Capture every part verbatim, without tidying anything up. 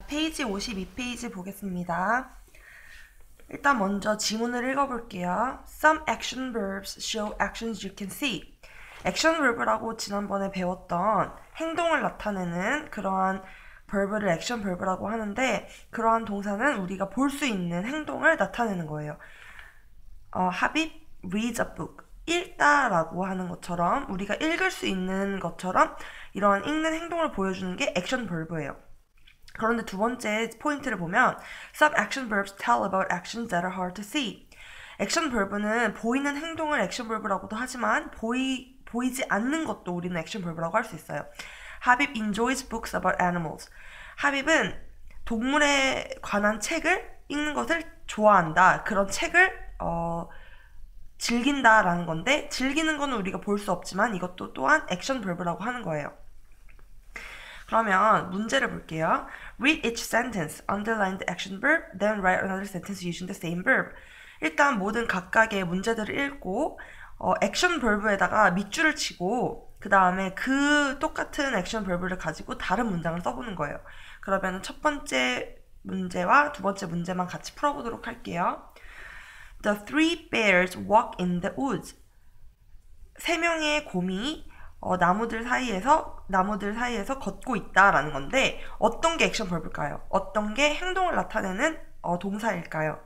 페이지 오십이 페이지 보겠습니다. 일단 먼저 지문을 읽어볼게요. Some action verbs show actions you can see. 액션 verb라고 지난번에 배웠던 행동을 나타내는 그러한 verb를 액션 verb라고 하는데, 그러한 동사는 우리가 볼 수 있는 행동을 나타내는 거예요. 어, 하빕 reads a book. 읽다라고 하는 것처럼, 우리가 읽을 수 있는 것처럼 이러한 읽는 행동을 보여주는 게 액션 verb예요. 그런데 두 번째 포인트를 보면 Some action verbs tell about actions that are hard to see. 액션 verb는 보이는 행동을 액션 verb라고도 하지만 보이, 보이지 않는 것도 우리는 액션 verb라고 할 수 있어요. 하빕 enjoys books about animals. 하빕은 동물에 관한 책을 읽는 것을 좋아한다. 그런 책을 어, 즐긴다라는 건데, 즐기는 거는 우리가 볼 수 없지만 이것도 또한 액션 verb라고 하는 거예요. 그러면 문제를 볼게요. Read each sentence, underline the action verb, then write another sentence using the same verb. 일단 모든 각각의 문제들을 읽고 어, 액션 verb에다가 밑줄을 치고 그 다음에 그 똑같은 액션 verb를 가지고 다른 문장을 써보는 거예요. 그러면 첫 번째 문제와 두 번째 문제만 같이 풀어보도록 할게요. The three bears walk in the woods. 세 명의 곰이 어, 나무들 사이에서 나무들 사이에서 걷고 있다라는 건데, 어떤 게 액션 verb일까요? 어떤 게 행동을 나타내는 어, 동사일까요?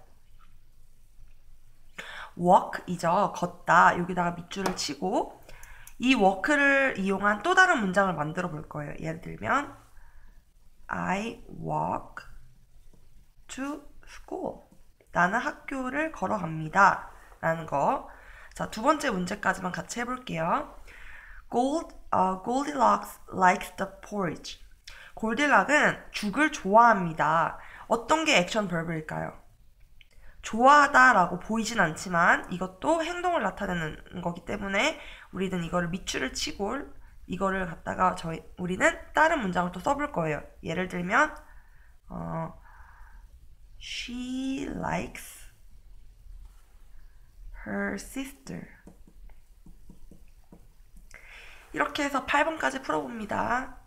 walk이죠. 걷다. 여기다가 밑줄을 치고 이 walk를 이용한 또 다른 문장을 만들어 볼 거예요. 예를 들면 I walk to school. 나는 학교를 걸어갑니다. 라는 거. 자, 두 번째 문제까지만 같이 해볼게요. Gold, uh, Goldilocks likes the porridge. 골딜락은 죽을 좋아합니다. 어떤 게 액션 verb일까요? 좋아하다라고 보이진 않지만 이것도 행동을 나타내는 거기 때문에 우리는 이거를 밑줄을 치고 이거를 갖다가 저희 우리는 다른 문장을 또 써볼 거예요. 예를 들면 어, She likes her sister. 이렇게 해서 팔 번까지 풀어봅니다.